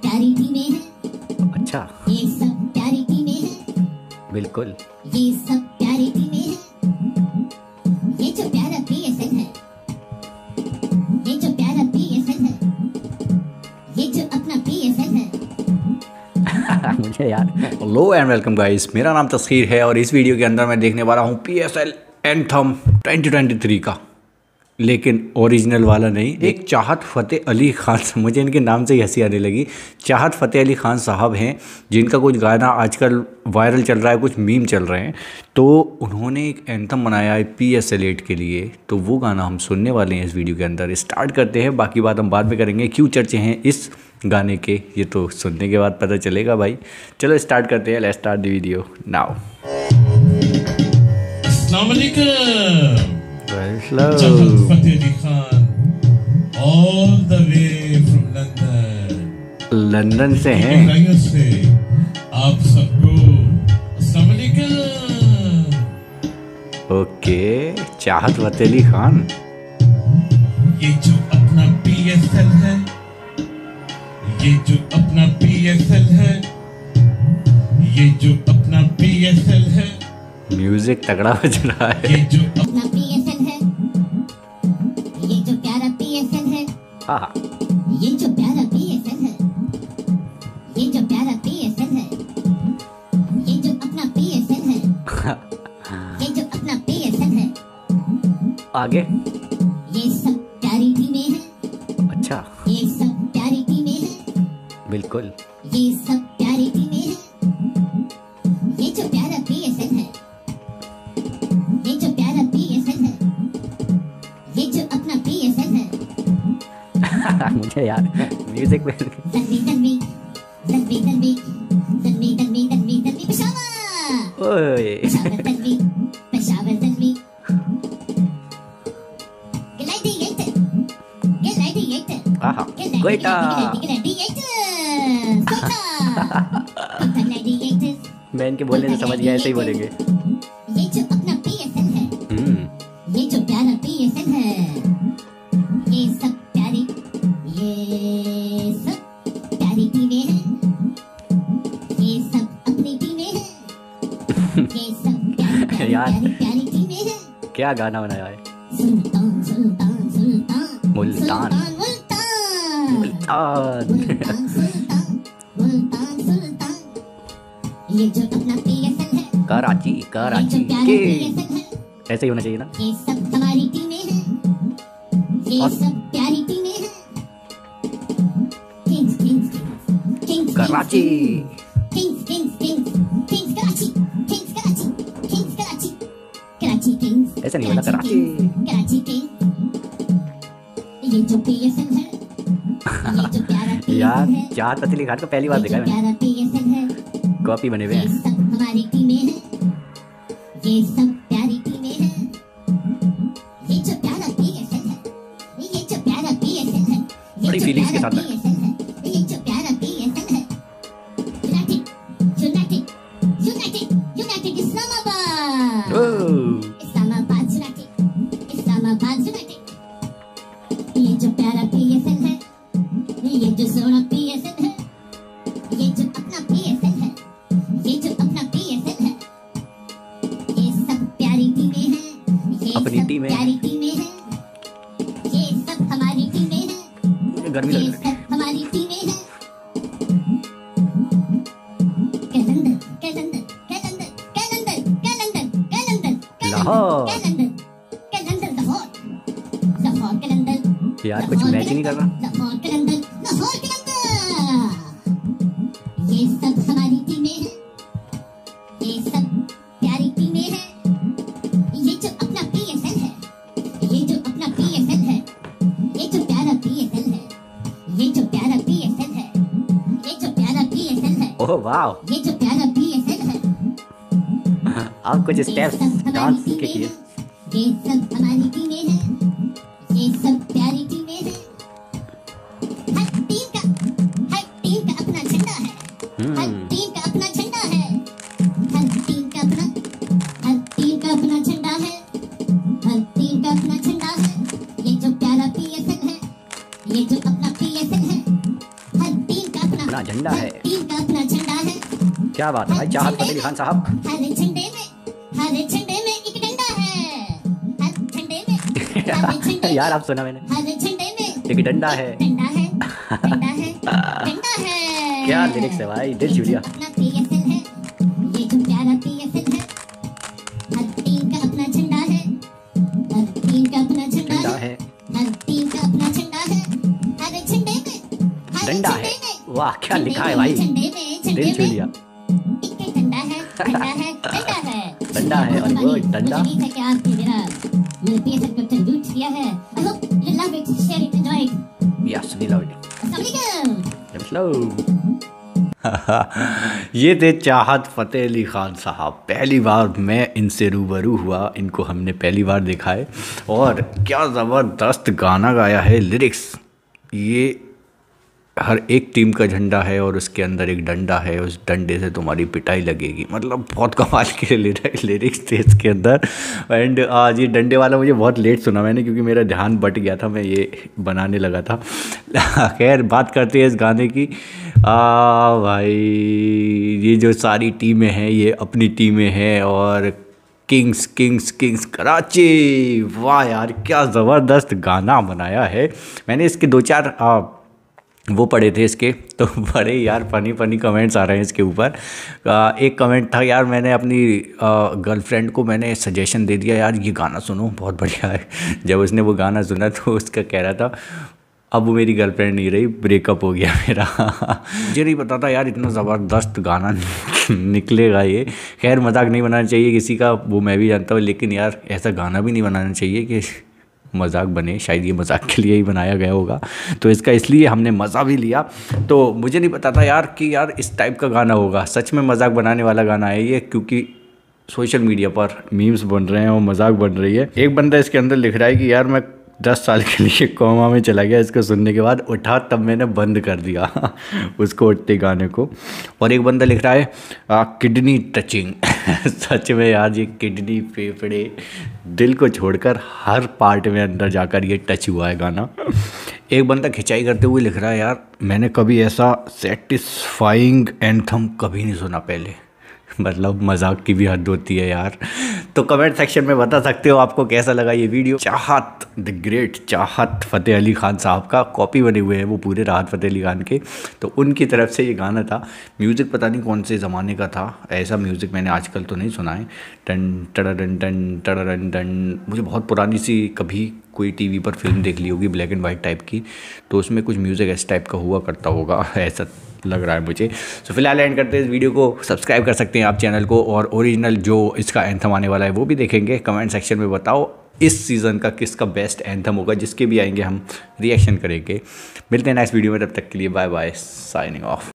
प्यारी टीमें हैं। अच्छा, ये सब प्यारी टीमें हैं। बिल्कुल। ये सब प्यारी टीमें हैं। ये जो प्यारा PSL है, ये जो प्यारा PSL है, ये जो अपना PSL है। मुझे यार। हेलो एंड वेलकम गाइस, मेरा नाम तस्खीर है और इस वीडियो के अंदर मैं देखने वाला हूँ PSL एंथम 2023 का, लेकिन ओरिजिनल वाला नहीं। एक चाहत फ़तेह अली ख़ान, मुझे इनके नाम से ही हंसी आने लगी। चाहत फ़तेह अली ख़ान साहब हैं जिनका कुछ गाना आजकल वायरल चल रहा है, कुछ मीम चल रहे हैं। तो उन्होंने एक एंथम बनाया है PSL 8 के लिए, तो वो गाना हम सुनने वाले हैं इस वीडियो के अंदर। स्टार्ट करते हैं, बाकी बात हम बाद में करेंगे। क्यों चर्चे हैं इस गाने के, ये तो सुनने के बाद पता चलेगा भाई। चलो स्टार्ट करते हैं, let's start the video now. अस्सलाम वालेकुम। Hello. Fateh Ali Khan all the way from London। London से हैं। गहराइयों से आप सबको अस्सलाम वालेकुम। ओके, चाहत फ़तेह अली खान। ये जो अपना PSL है, ये जो अपना PSL है, ये जो अपना PSL है, म्यूजिक तगड़ा बज रहा है। ये जो अपना PSL है, ये जो प्यारा PSL है, हाँ, ये जो प्यारा PSL है, ये जो प्यारा PSL है, ये जो अपना PSL है, ये जो अपना PSL है। आगे। ये सब प्यारी टीमें हैं। अच्छा, ये सब प्यारी टीमें हैं। बिल्कुल। ये सब प्यारी टीमें हैं। ये जो प्यारा PSL है, ये जो प्यारा PSL है, ये जो अपना PSL है। मुझे यार म्यूजिक में तन्वी तन्वी तन्वी तन्वी तन्वी तन्वी तन्वी तन्वी पेशावर ओए पेशावर तन्वी पेशावर तन्वी ग्लैडिएटर ग्लैडिएटर आहा गोइटा ग्लैडिएटर सोटा ग्लैडिएटर। मैं इनके बोलने से समझ गया, ऐसे ही बोलेंगे। ये जो अपना PSL है, ये जो प्यारा PSL है, ये सब प्यारी, ये सब प्यारी टीमें हैं। ये सब अपनी टीमें हैं। ये सब प्यारी यार। प्यारी प्यारी टीमें हैं। क्या गाना बनाया है। सुल्तान सुल्तान सुल्तान मुल्तान। मुल्तान मुल्तान। मुल्तान सुल्तान मुल्तान सुल्तान। ये जो अपना PSL है, कराची ये कराची जो प्यारा के, PSL है, ऐसे ही होना चाहिए ना। ये सब हमारी टीमें हैं। ये और- सब प्यारी टीमें हैं। Kings kings kings Karachi. Kings kings kings kings Karachi kings Karachi kings Karachi Karachi kings. ऐसा नहीं बोला, कराची। कराची किंग्स। ये जो PSL है, ये जो प्यारा यार, PSL है, चाहत फ़तेह अली खान को पहली बार ये देखा जो है मैंने। प्यारा PSL है, कॉपी बने हुए ये हैं। सब हमारी टीमें हैं। ये सब प्यारी टीमें हैं। ये जो प्यारा PSL है, ये जो प्यारा PSL है, ये बड़ी जो feelings के प्यारा साथ है। PSL है, ये जो प्यारा PSL है। United united united united Islamabad oh, Islamabad united Islamabad united. ये जो प्यारा PSL है, ये जो सोना PSL है, ये जो अपना PSL है, ये जो अपना PSL है। ये सब प्यारी टीमें हैं। ये अपनी सब टीमें। प्यारी टीमें हैं। ये सब हमारी टीमें हैं। गर्मी ये लग रही है। सब हमारी टीमें हैं। कैलेंडर कैलेंडर कैलेंडर कैलेंडर कैलेंडर कैलेंडर लाहौर। कैलेंडर कैलेंडर लाहौर लाहौर कैलेंडर। यार, कुछ मैच ही नहीं कर रहा। लाहौर कैलेंडर लाहौर कैलेंडर। ये सब हमारी टीमें हैं। ये सब प्यारी टीमें हैं। ये जो अपना PSL है, ये जो अपना PSL है, ये जो प्यारा PSL है, ये जो प्यारा PSL है, ये जो प्यारा PSL है, ओह वाह, ये जो प्यारा PSL है। आप कुछ ये स्टेप्स सब हमारी डांस के टीमें किए। हैं। ये सब हमारी टीमें हैं। ये सब प्यारी टीमें हैं। हर टीम का अपना झंडा है। हर टीम का अपना झंडा है। हर टीम का अपना झंडा है। हर टीम का अपना झंडा है। ये जो प्यारा PSL है, ये जो अपना PSL है, हर टीम का अपना अपना झंडा है। हर टीम का अपना झंडा है। क्या बात है भाई चाहत फतेह अली खान साहब। हर झंडे में एक डंडा है। हर झंडे में यार आप सुना मैंने, हर झंडे में एक डंडा है। डंडा है, डंडा है, डंडा है। क्या लिरिक्स है भाई, दिल छू लिया। अपना PSL है, ये जो प्यारा PSL है। हर टीम का अपना झंडा है। हर टीम का अपना झंडा है। हर टीम का अपना झंडा है। हर झंडे में डंडा है। वाह क्या लिखा है भाई, दिल छू लिया। एक डंडा है, डंडा है, डंडा है। डंडा है और वो डंडा। मुझे है कि आपने मेरे PSL को ट्रिब्यूट किया है। I hope you love it, share it, enjoy it. Yes we love it. अस्सलाम वालेकुम। ये थे चाहत फतेह अली खान साहब। पहली बार मैं इनसे रूबरू हुआ, इनको हमने पहली बार देखा है और क्या ज़बरदस्त गाना गाया है। लिरिक्स, ये हर एक टीम का झंडा है और उसके अंदर एक डंडा है, उस डंडे से तुम्हारी पिटाई लगेगी। मतलब बहुत कमाल के लिरिक्स थे इसके अंदर। एंड आज ये डंडे वाला मुझे बहुत लेट सुना मैंने, क्योंकि मेरा ध्यान बट गया था, मैं ये बनाने लगा था। खैर बात करते हैं इस गाने की। भाई ये जो सारी टीमें हैं ये अपनी टीमें हैं और किंग्स किंग्स किंग्स कराची। वाह यार क्या ज़बरदस्त गाना बनाया है। मैंने इसके 2-4 वो पढ़े थे इसके, तो बड़े यार फनी कमेंट्स आ रहे हैं इसके ऊपर। एक कमेंट था यार, मैंने अपनी गर्लफ्रेंड को मैंने सजेशन दे दिया यार ये गाना सुनो बहुत बढ़िया है। जब उसने वो गाना सुना तो उसका कह रहा था अब वो मेरी गर्लफ्रेंड नहीं रही, ब्रेकअप हो गया मेरा। मुझे नहीं पता था यार इतना ज़बरदस्त गाना निकलेगा ये। खैर मजाक नहीं बनाना चाहिए किसी का, वो मैं भी जानता हूँ, लेकिन यार ऐसा गाना भी नहीं बनाना चाहिए कि मजाक बने। शायद ये मजाक के लिए ही बनाया गया होगा, तो इसका इसलिए हमने मज़ा भी लिया। तो मुझे नहीं पता था यार कि यार इस टाइप का गाना होगा। सच में मजाक बनाने वाला गाना है ये, क्योंकि सोशल मीडिया पर मीम्स बन रहे हैं और मजाक बन रही है। एक बंदा इसके अंदर लिख रहा है कि यार मैं 10 साल के लिए कोमा में चला गया इसको सुनने के बाद, उठा तब मैंने बंद कर दिया उसको उठते गाने को। और एक बंदा लिख रहा है किडनी टचिंग। सच में यार ये किडनी, फेफड़े, दिल को छोड़कर हर पार्ट में अंदर जाकर ये टच हुआ है गाना। एक बंदा खिंचाई करते हुए लिख रहा है यार मैंने कभी ऐसा सेटिस्फाइंग एंथम कभी नहीं सुना पहले। मतलब मजाक की भी हद होती है यार। तो कमेंट सेक्शन में बता सकते हो आपको कैसा लगा ये वीडियो। चाहत द ग्रेट चाहत फतेह अली खान साहब का कॉपी बने हुए हैं वो पूरे राहत फ़तेह अली खान के, तो उनकी तरफ से ये गाना था। म्यूज़िक पता नहीं कौन से ज़माने का था, ऐसा म्यूज़िक मैंने आजकल तो नहीं सुना है। टन टडरन टन टडरन टन, मुझे बहुत पुरानी सी कभी कोई टीवी पर फिल्म देख ली होगी ब्लैक एंड वाइट टाइप की, तो उसमें कुछ म्यूज़िक इस टाइप का हुआ करता होगा, ऐसा लग रहा है मुझे। तो फिलहाल एंड करते हैं इस वीडियो को। सब्सक्राइब कर सकते हैं आप चैनल को, और ओरिजिनल जो इसका एंथम आने वाला है वो भी देखेंगे। कमेंट सेक्शन में बताओ इस सीज़न का किसका बेस्ट एंथम होगा, जिसके भी आएंगे हम रिएक्शन करेंगे। मिलते हैं नेक्स्ट वीडियो में, तब तक के लिए बाय बाय, साइनिंग ऑफ।